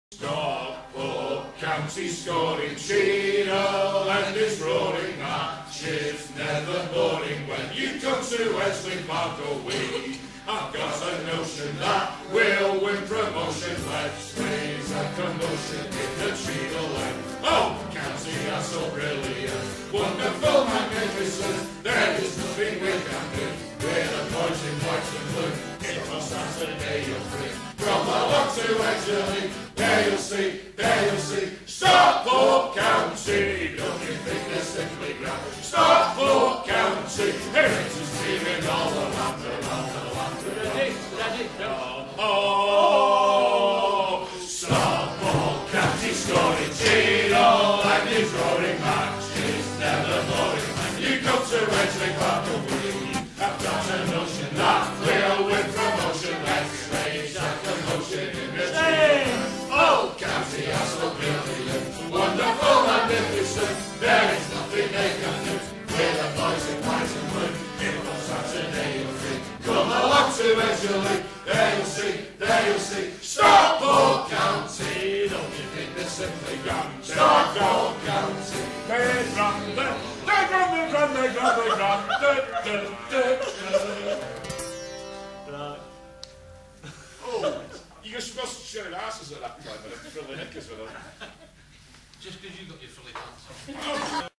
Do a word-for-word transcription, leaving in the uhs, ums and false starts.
Stockport County scoring, Cheadle End is roaring, matches never boring. When you come to Edgeley Park, oh we have got a notion that we'll win promotion. Let's raise a commotion in the Cheadle End. Oh, county are so brilliant, wonderful, magnificent. There is nothing we can do. We're the boys in white and blue. If on Saturday you're free, from along to Edgeley, there you'll see, there you'll see Stockport County. Don't you think they're simply grand? Stockport County, heritage teeming all around, around, around. Ready, ready, go. Oh, Stockport County scoring, Cheadle End is roaring, matches never boring. When you come to Edgeley Park, we have got a notion that we'll win promotion. Let's raise a commotion in the Cheadle. Oh, county are so brilliant, wonderful, magnificent. There is nothing they can do. We're the boys in white and blue. If on Saturday you're free, come along to Edgeley. There you'll see, there you'll see Stockport County. Don't you think they're simply grand? Stockport County. They're grand, they're grand, they're grand, they're grand, they're grand. Right. Oh, you're supposed to show asses at that time, but I'm filling knickers with them. Just because you got your fully pants on.